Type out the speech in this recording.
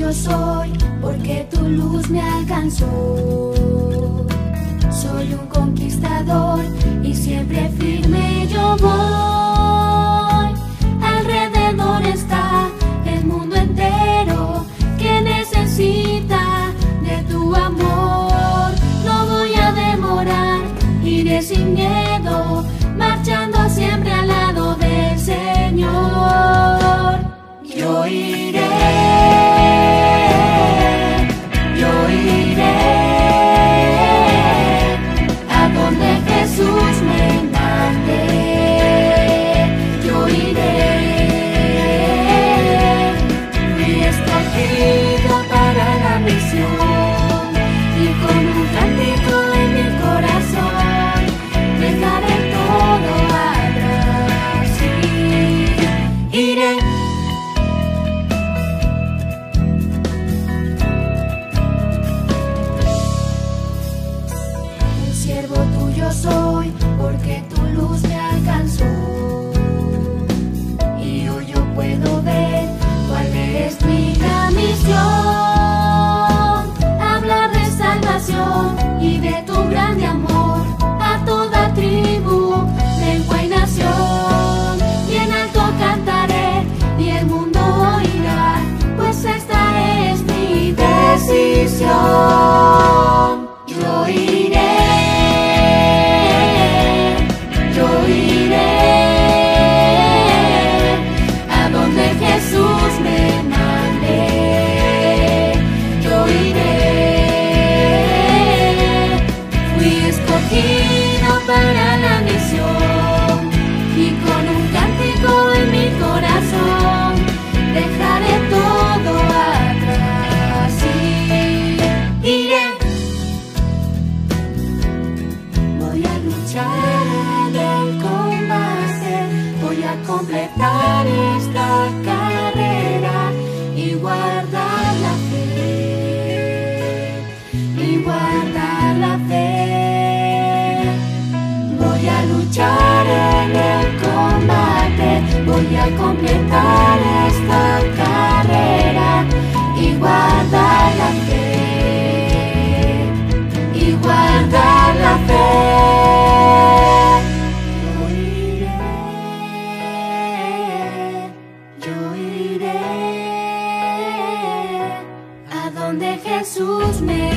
tuyo soy, porque tu luz me alcanzó. Soy un conquistador y siempre firme yo voy. Alrededor está el mundo entero que necesita de tu amor. No voy a demorar, iré sin miedo, marchando siempre al lado del Señor. Yo iré, yo iré a donde Jesús me mande. Yo iré, fui escogido para la misión, y con un cántico en mi corazón dejaré todo atrás y iré. Siervo tuyo soy, porque tu luz me alcanzó. Y hoy yo puedo ver cuál es mi gran misión: hablar de salvación y de tu grande amor a toda tribu, lengua y nación. Bien alto cantaré y el mundo oirá, pues esta es mi decisión. Yo iré, yo iré a donde Jesús me mande. Yo iré, fui escogido para la misión, y con un cántico en mi corazón dejaré todo atrás y iré. Voy a luchar en el combate, voy a completar esta carrera y guardar la fe, y guardar la fe. Voy a luchar en el combate, voy a completar esta carrera y guardar la fe, y guardar la fe. Yo iré a donde Jesús me